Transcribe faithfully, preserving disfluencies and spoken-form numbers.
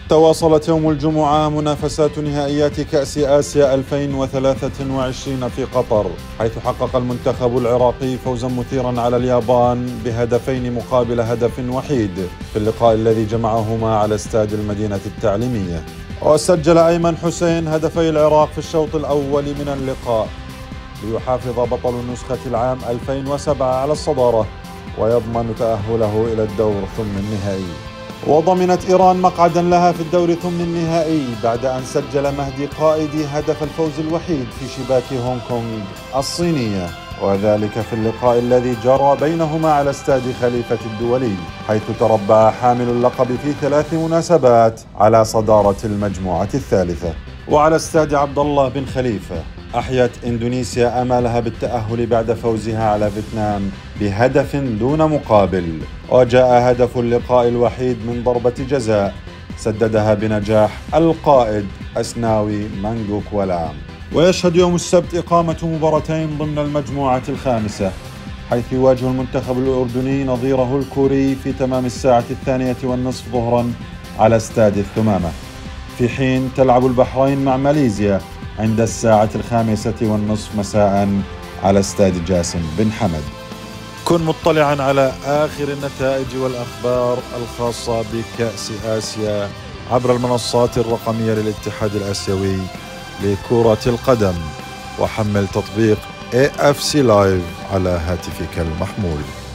تواصلت يوم الجمعة منافسات نهائيات كأس آسيا ألفين وثلاثة وعشرين في قطر، حيث حقق المنتخب العراقي فوزا مثيرا على اليابان بهدفين مقابل هدف وحيد في اللقاء الذي جمعهما على استاد المدينة التعليمية. وسجل أيمن حسين هدفي العراق في الشوط الأول من اللقاء ليحافظ بطل النسخة العام ألفين وسبعة على الصدارة ويضمن تأهله إلى الدور ثم النهائي. وضمنت إيران مقعدا لها في الدور ثم النهائي بعد أن سجل مهدي قائدي هدف الفوز الوحيد في شباك هونغ كونغ الصينية، وذلك في اللقاء الذي جرى بينهما على استاد خليفة الدولي، حيث تربع حامل اللقب في ثلاث مناسبات على صدارة المجموعة الثالثة. وعلى استاد عبد الله بن خليفة أحيت إندونيسيا آمالها بالتأهل بعد فوزها على فيتنام بهدف دون مقابل، وجاء هدف اللقاء الوحيد من ضربة جزاء سددها بنجاح القائد أسناوي مانجوك ولام. ويشهد يوم السبت إقامة مباراتين ضمن المجموعة الخامسة، حيث يواجه المنتخب الأردني نظيره الكوري في تمام الساعة الثانية والنصف ظهرا على استاد الثمامة، في حين تلعب البحرين مع ماليزيا عند الساعة الخامسة والنصف مساء على استاد جاسم بن حمد. كن مطلعا على آخر النتائج والأخبار الخاصة بكأس آسيا عبر المنصات الرقمية للاتحاد الآسيوي لكرة القدم، وحمل تطبيق إيه إف سي لايف على هاتفك المحمول.